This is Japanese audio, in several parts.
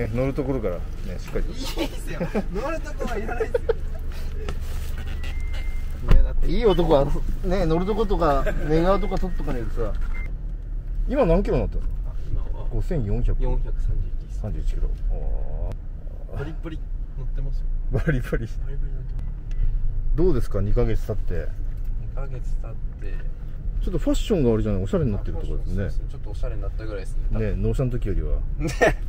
ね、乗るところからね、しっかりと。 いいですよ、乗るとこはいらないですよ。 いやだっていい男はね、乗るとことか寝顔とか撮っとかねえとさ。今何キロ乗ってるの？ 今は 5431 431 キロ。 バリバリ乗ってますよ。 バリバリ。 バリバリ乗ってます。 どうですか、2ヶ月経って。 2ヶ月経ってちょっとファッションがあれじゃない、おしゃれになってるところですね。 ちょっとおしゃれになったぐらいですね。 ね、納車の時よりは。 ね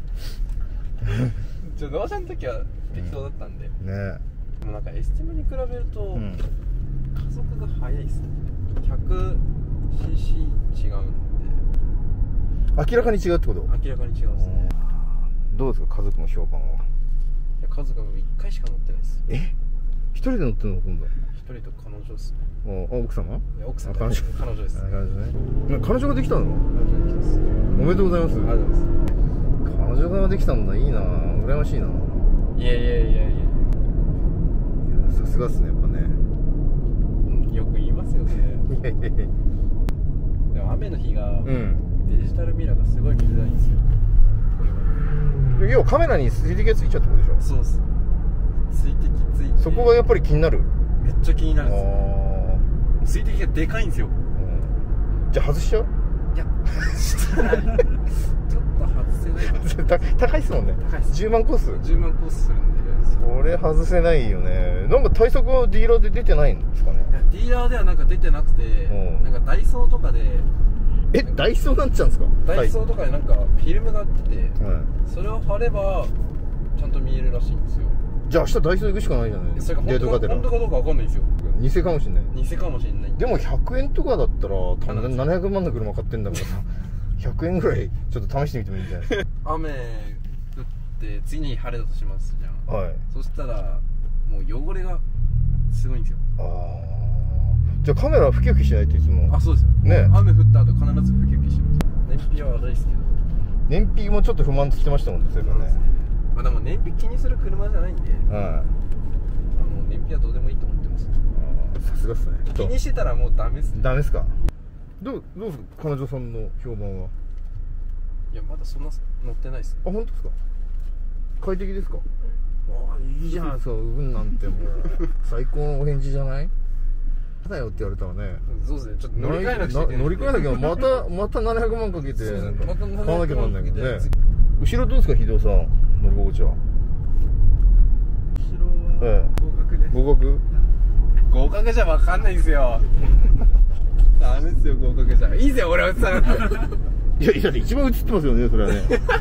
納車の時は適当だったんで。 ね。 でもなんかエスティマに比べると、 うん。 加速が速いですね。100cc 違うん明らかに違うってこと？ で、明らかに違うんですね。 どうですか、家族の評判は。 家族も1回しか乗ってないです。 一人で乗ってるの今度？ 一人と彼女ですね。 奥様？ いや奥さん、 彼女です。 彼女ね。彼女ができたの？ 彼女できます。 おめでとうございます。 ありがとうございます。 彼女ができたんだ、いいな、羨ましいな。 いやいやいやいや、 さすがっすね、やっぱね。 よく言いますよね。 いやいやいや。 でも雨の日が、 うん。 デジタルミラーがすごい見づらいんですよ。これは要はカメラに水滴がついちゃうってことでしょ？ そうっす。水滴ついてそこがやっぱり気になる。 めっちゃ気になるんですよ。水滴がでかいんですよ。 じゃあ外しちゃう？ いや、ちょっと外せない。 高いっすもんね。 高いっす。 10万コース。 10万コースするんで。 それ外せないよね。なんか対策はディーラーで出てないんですかね？ いや、ディーラーではなんか出てなくて、なんかダイソーとかで、 ダイソーになっちゃうんですか？ ダイソーとかでなんかフィルムが売ってて、 はい、 それを貼ればちゃんと見えるらしいんですよ。 じゃあ明日ダイソー行くしかないじゃないですか。 それが本当かどうかわかんないんですよ。 偽かもしれない。 偽かもしれない。 でも100円とかだったら多分700万の車買ってんだからさ100円ぐらいちょっと試してみてもいいんじゃないですか。 雨降って次の日晴れたとしますじゃん。 はい。 そしたらもう汚れがすごいんですよ。 じゃあカメラふきふきしないといつも。 あ、そうですよね。 雨降った後必ずふきふきします。燃費は悪いですけど。 燃費もちょっと不満つきてましたもんね、それからね。 まあでも燃費気にする車じゃないんで、燃費はどうでもいいと思ってます。 さすがっすね。 気にしてたらもうダメっすね。 ダメっすか？どうですか、彼女さんの評判は。 いや、まだそんな乗ってないっす。 あ、本当ですか？快適ですか？いいじゃん、そう、なんてもう最高のお返事じゃない？だよって言われたらね。 そうですね、ちょっと乗り換えなくちゃいけない。 乗り換えなきゃまた700万かけてまた買わなきゃなんないけどね。後ろどうですか、秀夫さん、乗り心地は。 後ろは合格です。 合格？ 合格じゃ分かんないんですよ。ダメですよ、合格じゃ。いいですよ、俺はさ。 いやいや、一番映ってますよね、それはね。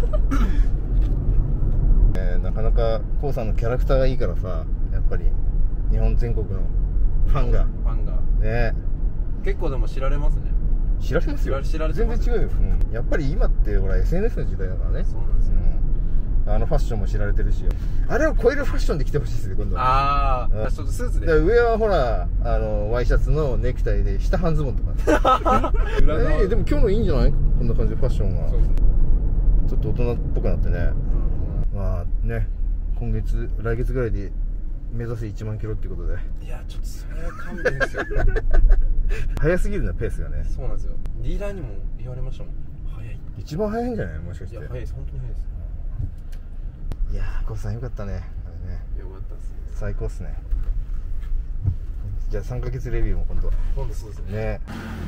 なかなかコウさんのキャラクターがいいからさ、やっぱり日本全国のファンがね。 結構でも知られますね。 知られますよ。 知られてます。 全然違うよ。やっぱり今ってほら SNS の時代だからね。 そうなんですよ。 あのファッションも知られてるし、あれを超えるファッションで着てほしいですね、今度は。 ああ、ちょっとスーツで。 上はほらワイシャツのネクタイで下半ズボンとか。でも今日のいいんじゃない？こんな感じでファッションが。そうですね。ちょっと大人っぽくなってね。まあね、来月ぐらいで目指せ1万キロってことで。 いや、ちょっとそれは勘弁ですよ。 早すぎるな、ペースがね。 そうなんですよ。ディーラーにも言われましたもん。早い。 一番早いんじゃない？もしかして。 いや、早いです。本当に早いです。 いやー、コウさんよかったね。あれね。 よかったっすね。 最高っすね。じゃあ3ヶ月レビューも今度そうですね。 ね。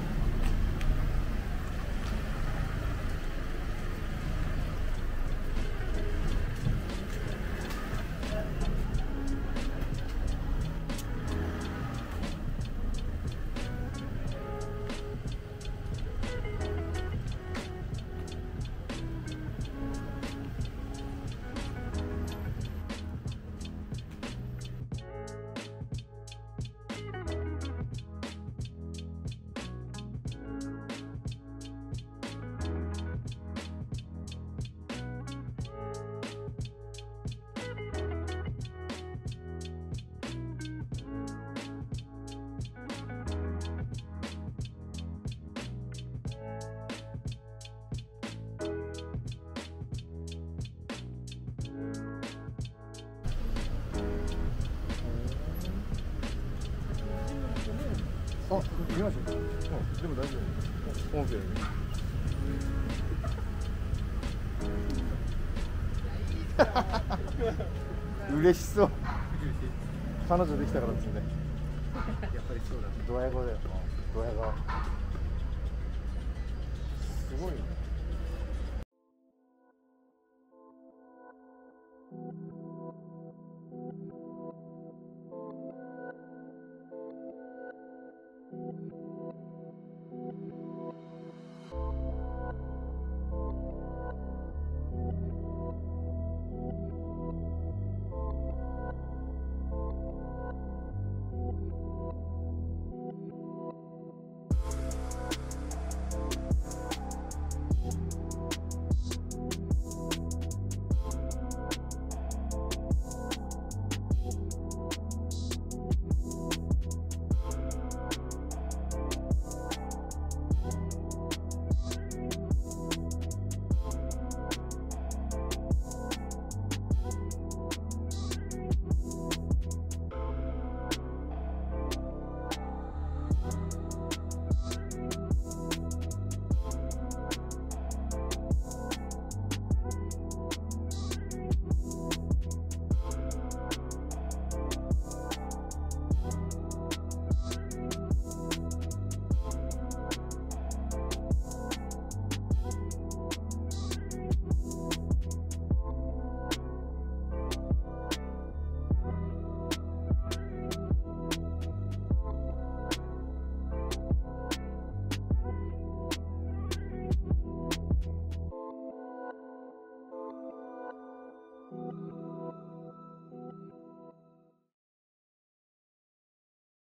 あ、見ましょう。でも大丈夫。オーケー。 嬉しそう。彼女できたからですね。 やっぱりそうだ。 ドヤ顔だよ。ドヤ顔。すごいね。